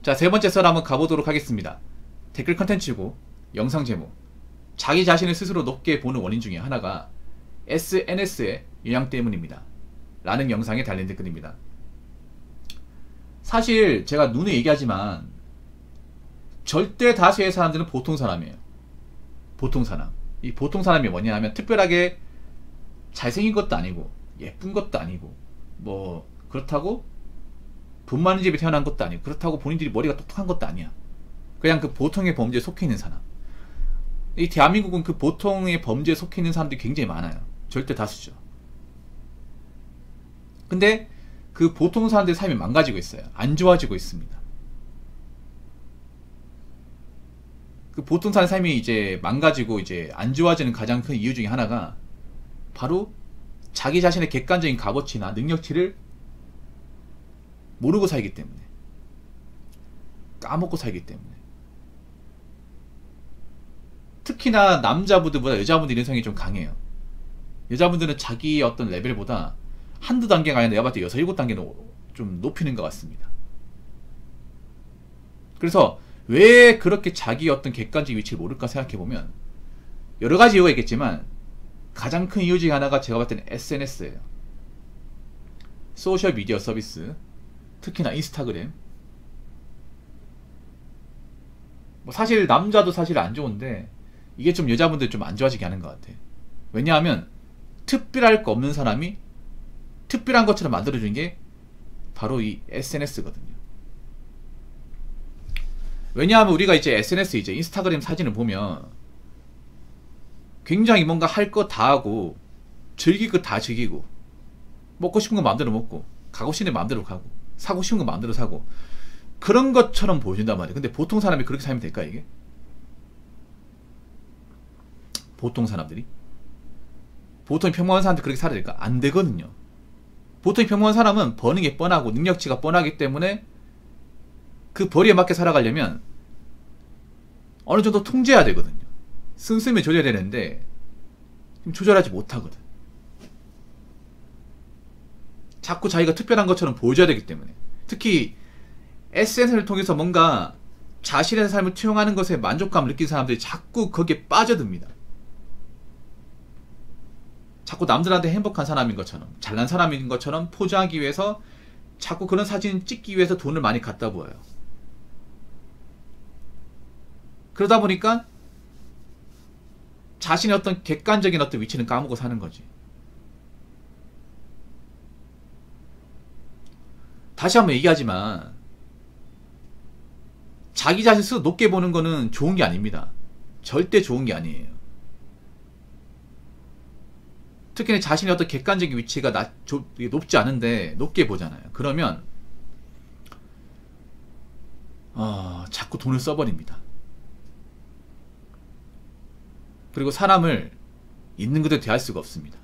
자, 세 번째 썰 한번 가보도록 하겠습니다. 댓글 컨텐츠고 영상 제목, 자기 자신을 스스로 높게 보는 원인 중에 하나가 SNS의 영향 때문입니다 라는 영상에 달린 댓글입니다. 사실 제가 눈에 얘기하지만 절대 다수의 사람들은 보통 사람이에요. 보통 사람. 이 보통 사람이 뭐냐 하면 특별하게 잘생긴 것도 아니고 예쁜 것도 아니고 뭐 그렇다고 돈 많은 집에 태어난 것도 아니고 그렇다고 본인들이 머리가 똑똑한 것도 아니야. 그냥 그 보통의 범죄에 속해 있는 사람. 이 대한민국은 그 보통의 범죄에 속해 있는 사람들이 굉장히 많아요. 절대 다수죠. 근데 그 보통 사람들의 삶이 망가지고 있어요. 안 좋아지고 있습니다. 그 보통 사람의 삶이 이제 망가지고 이제 안 좋아지는 가장 큰 이유 중에 하나가 바로 자기 자신의 객관적인 값어치나 능력치를 모르고 살기 때문에, 까먹고 살기 때문에. 특히나 남자분들보다 여자분들 인성이 좀 강해요. 여자분들은 자기의 어떤 레벨보다 한두 단계가 아니라 내가 봤을 때 6, 7단계는 좀 높이는 것 같습니다. 그래서 왜 그렇게 자기의 어떤 객관적 위치를 모를까 생각해보면 여러가지 이유가 있겠지만 가장 큰 이유 중에 하나가 제가 봤을 때는 SNS예요. 소셜미디어 서비스, 특히나 인스타그램. 뭐 사실 남자도 사실 안 좋은데 이게 좀 여자분들 좀 안 좋아지게 하는 것 같아. 왜냐하면 특별할 거 없는 사람이 특별한 것처럼 만들어주는 게 바로 이 SNS거든요. 왜냐하면 우리가 이제 SNS, 이제 인스타그램 사진을 보면 굉장히 뭔가 할 거 다 하고 즐길 거 다 즐기고 먹고 싶은 거 마음대로 먹고 가고 싶은 데 마음대로 가고 사고 싶은 거 마음대로 사고 그런 것처럼 보여준단 말이에요. 근데 보통 사람이 그렇게 살면 될까 이게? 보통 사람들이? 보통 평범한 사람들이 그렇게 살아야 될까? 안 되거든요. 보통 평범한 사람은 버는 게 뻔하고 능력치가 뻔하기 때문에 그 벌이에 맞게 살아가려면 어느 정도 통제해야 되거든요. 씀씀이 조절해야 되는데 조절하지 못하거든. 자꾸 자기가 특별한 것처럼 보여줘야 되기 때문에. 특히 SNS를 통해서 뭔가 자신의 삶을 투영하는 것에 만족감을 느끼는 사람들이 자꾸 거기에 빠져듭니다. 자꾸 남들한테 행복한 사람인 것처럼, 잘난 사람인 것처럼 포장하기 위해서 자꾸 그런 사진을 찍기 위해서 돈을 많이 갖다 부어요. 그러다 보니까 자신의 어떤 객관적인 어떤 위치는 까먹고 사는 거지. 다시 한번 얘기하지만 자기 자신 스스로 높게 보는 거는 좋은 게 아닙니다. 절대 좋은 게 아니에요. 특히 자신의 어떤 객관적인 위치가 높지 않은데 높게 보잖아요. 그러면 자꾸 돈을 써버립니다. 그리고 사람을 있는 그대로 대할 수가 없습니다.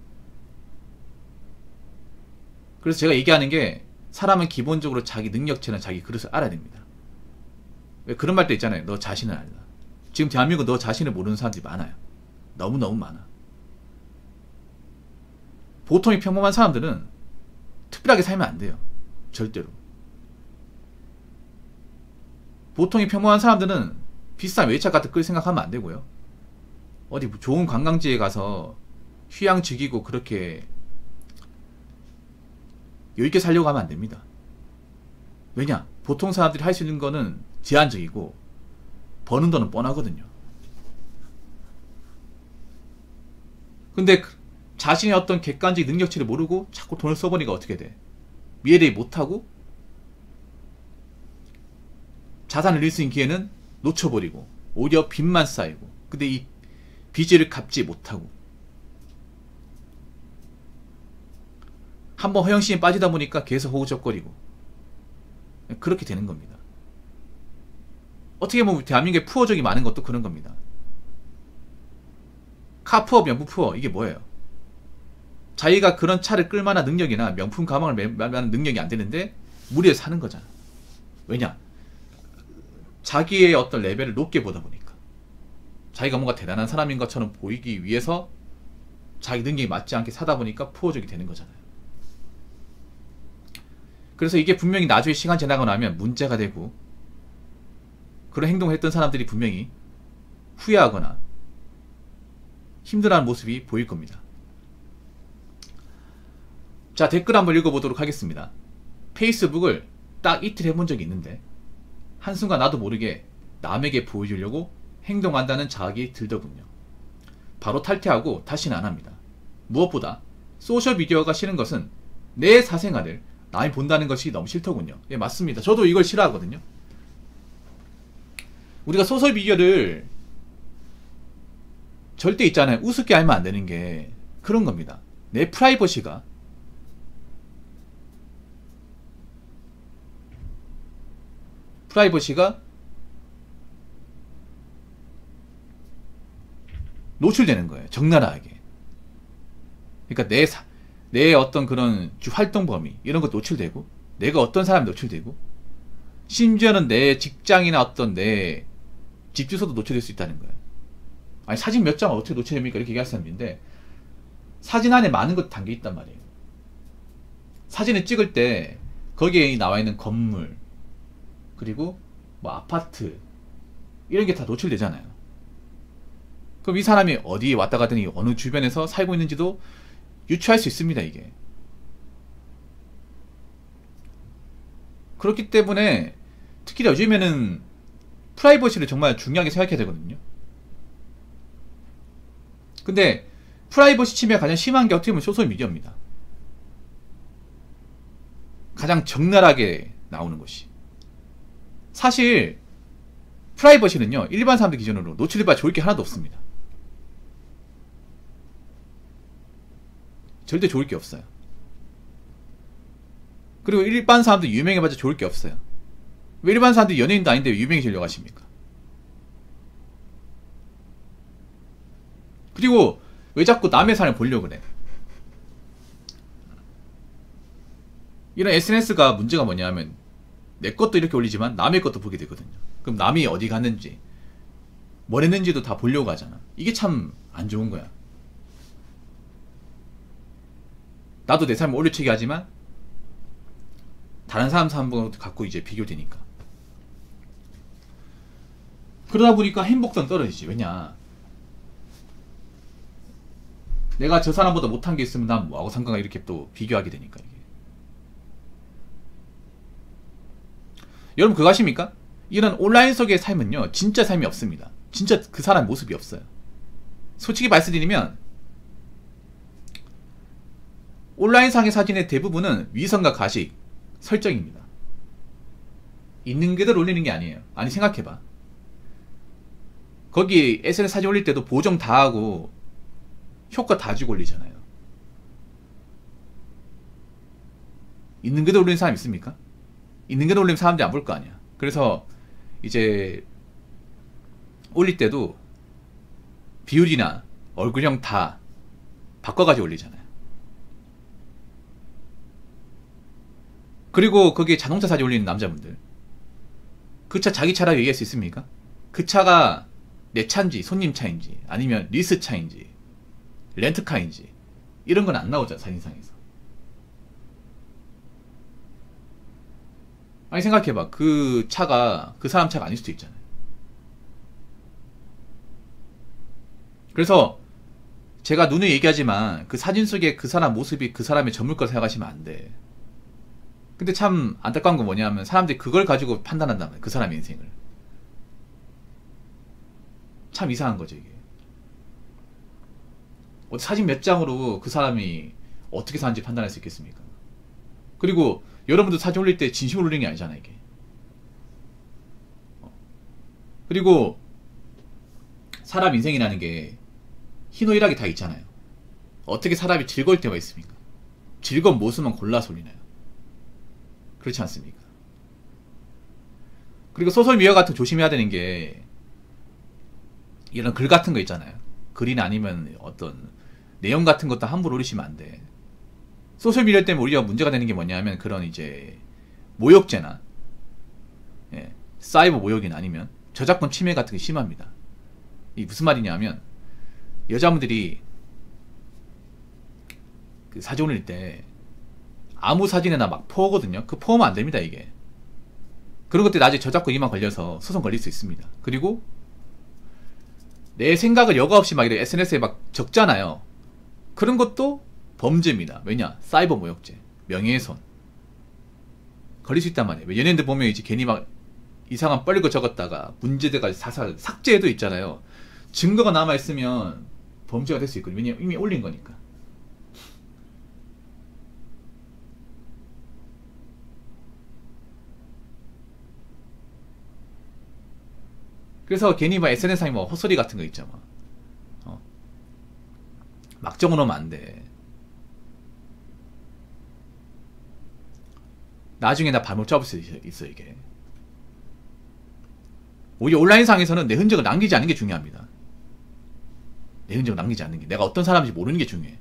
그래서 제가 얘기하는 게 사람은 기본적으로 자기 능력치나 자기 그릇을 알아야 됩니다. 왜 그런 말도 있잖아요. 너 자신을 알라. 지금 대한민국은 너 자신을 모르는 사람들이 많아요. 너무너무 많아. 보통의 평범한 사람들은 특별하게 살면 안 돼요. 절대로. 보통의 평범한 사람들은 비싼 외차 같은 걸 생각하면 안 되고요. 어디 좋은 관광지에 가서 휴양 즐기고 그렇게 여유있게 살려고 하면 안 됩니다. 왜냐? 보통 사람들이 할 수 있는 거는 제한적이고 버는 돈은 뻔하거든요. 근데 자신의 어떤 객관적 능력치를 모르고 자꾸 돈을 써버리니까 어떻게 돼? 미래를 못하고 자산을 잃을 수 있는 기회는 놓쳐버리고 오히려 빚만 쌓이고, 근데 이 빚을 갚지 못하고 한번 허영심에 빠지다 보니까 계속 허우적거리고 그렇게 되는 겁니다. 어떻게 보면 대한민국에 푸어족이 많은 것도 그런 겁니다. 카푸어, 명품푸어, 이게 뭐예요? 자기가 그런 차를 끌만한 능력이나 명품 가방을 매만한 능력이 안 되는데 무리해서 사는 거잖아. 왜냐? 자기의 어떤 레벨을 높게 보다 보니까, 자기가 뭔가 대단한 사람인 것처럼 보이기 위해서 자기 능력이 맞지 않게 사다 보니까 푸어족이 되는 거잖아요. 그래서 이게 분명히 나중에 시간 지나고 나면 문제가 되고 그런 행동을 했던 사람들이 분명히 후회하거나 힘들어하는 모습이 보일 겁니다. 자, 댓글 한번 읽어보도록 하겠습니다. 페이스북을 딱 이틀 해본 적이 있는데 한순간 나도 모르게 남에게 보여주려고 행동한다는 자각이 들더군요. 바로 탈퇴하고 다시는 안합니다. 무엇보다 소셜미디어가 싫은 것은 내 사생활을 남이 본다는 것이 너무 싫더군요. 예, 맞습니다. 저도 이걸 싫어하거든요. 우리가 소셜미디어를 절대 있잖아요. 우습게 알면 안 되는 게 그런 겁니다. 내 프라이버시가 노출되는 거예요. 적나라하게. 그러니까 내 어떤 그런 활동 범위 이런 것 노출되고, 내가 어떤 사람이 노출되고, 심지어는 내 직장이나 어떤 내 집 주소도 노출될 수 있다는 거예요. 아니, 사진 몇 장을 어떻게 노출됩니까? 이렇게 얘기할 사람인데, 사진 안에 많은 것도 담겨 있단 말이에요. 사진을 찍을 때 거기에 나와 있는 건물, 그리고 뭐 아파트 이런 게 다 노출되잖아요. 그럼 이 사람이 어디에 왔다 가더니 어느 주변에서 살고 있는지도 유추할 수 있습니다, 이게. 그렇기 때문에 특히 요즘에는 프라이버시를 정말 중요하게 생각해야 되거든요. 근데 프라이버시 침해가 가장 심한 게 어떻게 보면 소셜미디어입니다. 가장 적나라하게 나오는 것이. 사실 프라이버시는요, 일반 사람들 기준으로 노출해봐야 좋을 게 하나도 없습니다. 절대 좋을 게 없어요. 그리고 일반 사람들 유명해봐야 좋을 게 없어요. 왜 일반 사람들이 연예인도 아닌데 왜 유명해지려고 하십니까? 그리고 왜 자꾸 남의 삶을 보려고 그래? 이런 SNS가 문제가 뭐냐면 내 것도 이렇게 올리지만 남의 것도 보게 되거든요. 그럼 남이 어디 갔는지 뭘 했는지도 다 보려고 하잖아. 이게 참 안 좋은 거야. 나도 내 삶을 올려치기 하지만 다른 사람 삶을 갖고 이제 비교되니까. 그러다 보니까 행복감 떨어지지. 왜냐, 내가 저 사람보다 못한 게 있으면 난 뭐하고 상관가, 이렇게 또 비교하게 되니까. 이게. 여러분 그거 아십니까? 이런 온라인 속의 삶은요, 진짜 삶이 없습니다. 진짜 그 사람 모습이 없어요. 솔직히 말씀드리면 온라인상의 사진의 대부분은 위선과 가식, 설정입니다. 있는 그대로 올리는 게 아니에요. 아니, 생각해봐. 거기 SNS 사진 올릴 때도 보정 다 하고 효과 다 주고 올리잖아요. 있는 그대로 올리는 사람 있습니까? 있는 그대로 올리면 사람들이 안 볼 거 아니야. 그래서 이제 올릴 때도 비율이나 얼굴형 다 바꿔가지고 올리잖아요. 그리고 거기에 자동차 사진 올리는 남자분들, 그 차 자기 차라고 얘기할 수 있습니까? 그 차가 내 차인지 손님 차인지 아니면 리스 차인지 렌트카인지 이런 건 안 나오잖아, 사진상에서. 아니, 생각해봐. 그 차가 그 사람 차가 아닐 수도 있잖아요. 그래서 제가 누누이 얘기하지만 그 사진 속에 그 사람 모습이 그 사람의 전물 거라 생각하시면 안 돼. 근데 참 안타까운 건 뭐냐면 사람들이 그걸 가지고 판단한단 말이에요. 그 사람의 인생을. 참 이상한 거죠, 이게. 사진 몇 장으로 그 사람이 어떻게 사는지 판단할 수 있겠습니까? 그리고 여러분도 사진 올릴 때 진심으로 올리는 게 아니잖아, 이게. 그리고 사람 인생이라는 게 희노애락이 다 있잖아요. 어떻게 사람이 즐거울 때가 있습니까? 즐거운 모습만 골라서 올리나요? 그렇지 않습니까? 그리고 소셜미디어 같은 거 조심해야 되는 게, 이런 글 같은 거 있잖아요. 글이나 아니면 어떤 내용 같은 것도 함부로 올리시면 안 돼. 소셜미디어 때문에 우리가 문제가 되는 게 뭐냐면 그런 이제 모욕죄나 사이버 모욕이나 아니면 저작권 침해 같은 게 심합니다. 이 무슨 말이냐면 여자분들이 그 사진 올릴 때 아무 사진에나 막 퍼오거든요. 그 퍼오면 안 됩니다, 이게. 그런 것들이 나중에 저작권 위반 걸려서 소송 걸릴 수 있습니다. 그리고 내 생각을 여과 없이 막 이렇게 SNS에 막 적잖아요. 그런 것도 범죄입니다. 왜냐? 사이버 모욕죄, 명예훼손 걸릴 수 있단 말이에요. 연예인들 보면 이제 괜히 막 이상한 뻘거 적었다가 문제돼가지고 사살, 삭제도 있잖아요. 증거가 남아있으면 범죄가 될 수 있거든요. 왜냐면 이미 올린 거니까. 그래서 괜히 막 SNS상에 뭐 헛소리 같은 거 있잖아. 막 적어놓으면 안 돼. 나중에 나 발목 잡을 수 있어, 이게. 오히려 온라인상에서는 내 흔적을 남기지 않는 게 중요합니다. 내 흔적을 남기지 않는 게. 내가 어떤 사람인지 모르는 게 중요해.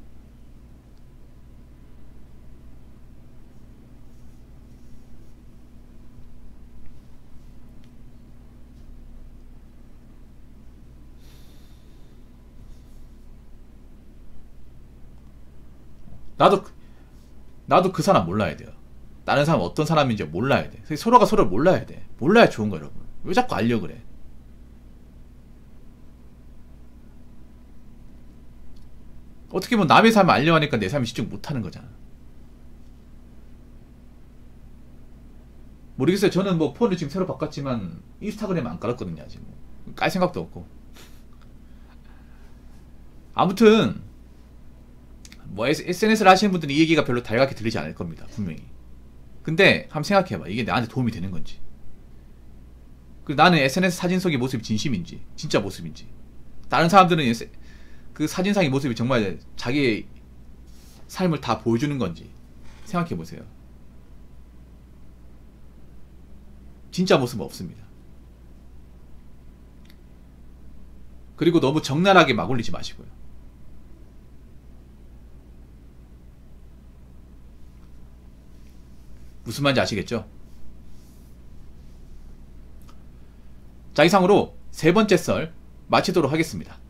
나도 그 사람 몰라야 돼요. 다른 사람 어떤 사람인지 몰라야 돼. 서로가 서로를 몰라야 돼. 몰라야 좋은 거, 여러분. 왜 자꾸 알려고 그래? 어떻게 보면 남의 삶을 알려 하니까 내 삶을 집중 못 하는 거잖아. 모르겠어요. 저는 뭐 폰을 지금 새로 바꿨지만 인스타그램 안 깔았거든요. 아직 뭐. 깔 생각도 없고. 아무튼 뭐 SNS를 하시는 분들은 이 얘기가 별로 달갑게 들리지 않을 겁니다. 분명히. 근데 한번 생각해봐. 이게 나한테 도움이 되는 건지. 그리고 나는 SNS 사진 속의 모습이 진심인지, 진짜 모습인지. 다른 사람들은 그 사진상의 모습이 정말 자기의 삶을 다 보여주는 건지 생각해보세요. 진짜 모습은 없습니다. 그리고 너무 적나라하게 막 올리지 마시고요. 무슨 말인지 아시겠죠? 자, 이상으로 세 번째 썰 마치도록 하겠습니다.